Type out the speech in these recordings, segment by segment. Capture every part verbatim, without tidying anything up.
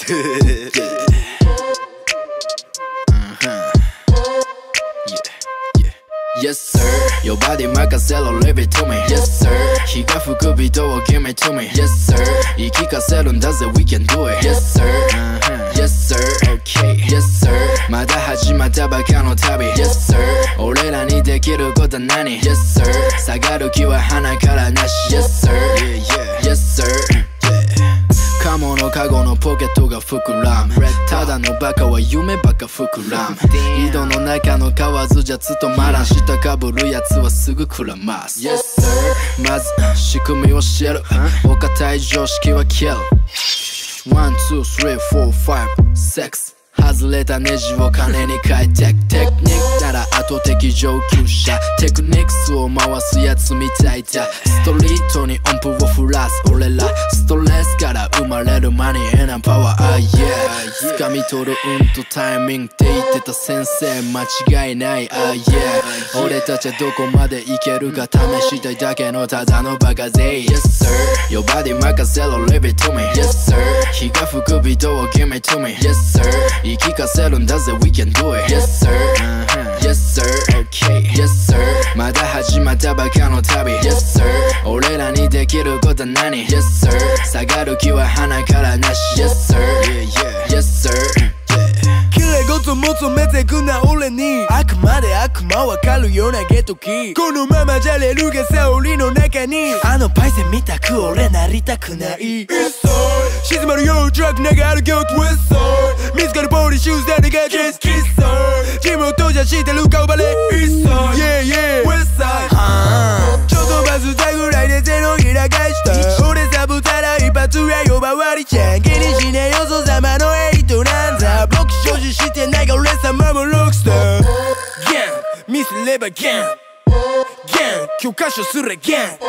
Yes sir, your body 任せろ leave it to me Yes sir, 日が吹くビートを give me to me Yes sir, 言い聞かせるんだぜ we can do it Yes sir, Yes sir, okay Yes sir, まだ始まったばかの旅 Yes sir, 俺らにできることは何 Yes sir, 下がる気は鼻からなし Yes sir, Yes sirカモのカゴのポケットが膨らむただのバカは夢ばか膨らむ井戸の中の蛙じゃ務まらん下かぶるやつはすぐくらます Yes sir まず仕組みを知るお堅い常識は消える ワン、ツー、スリー、フォー、ファイブ、シックス外れたネジを金に変えてテクニックなら後的上級者テクニックスを回すやつみたいだストリートに音符を降らす俺らストレスから生まれるマニーなパワー ah yeah 掴み取る運とタイミングって言ってた先生間違いない ah yeah 俺たちはどこまでいけるか試したいだけのただのバカ勢 Yes sir Your body 任せろ leave it to me Yes sir 日が吹くビートを give me to me Yes sir言い聞かせるんだぜ we can do it Yes sir, Yes sir, okay Yes sir まだ始まったばかの旅 Yes sir 俺らにできることは何 Yes sir 下がる気は鼻からなし Yes sir, Yes sir綺麗事求めてくな俺にあくまで悪魔わかるようなゲトキこのままじゃレルが沙織の中にあのパイセンみたく俺なりたくない East side 静まるよトラック流れ曲 West side 見つかるボディシューズ誰がキスキスサイジムを閉じゃしてる顔バレ East side Yeah yeah West side ちょっとバズったぐらいで手のひら返した俺サブたら一発や呼ばわりちゃん気にしねえよそざまのエイトなんだ僕所持してないが俺様もロックスターギャン見せればギャンギャン教科書すらギャン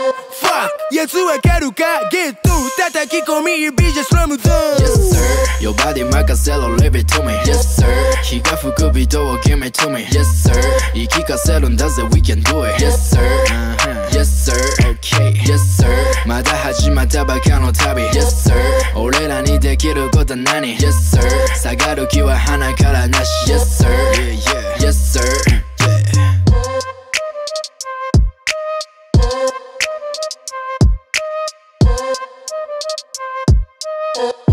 Fuck やつわかるかゲット叩き込み指じゃスラムダウン Yes sir Your body 任せろ leave it to me Yes sir 日が吹くビートを give me to me Yes sir 言い聞かせるんだぜ we can do it Yes sir Yes sir okay Yes sir まだ始まったばかの旅 Yes sir 俺らにできることは何 Yes sir 下がる気は鼻からなし Yes sir Yes sir Oh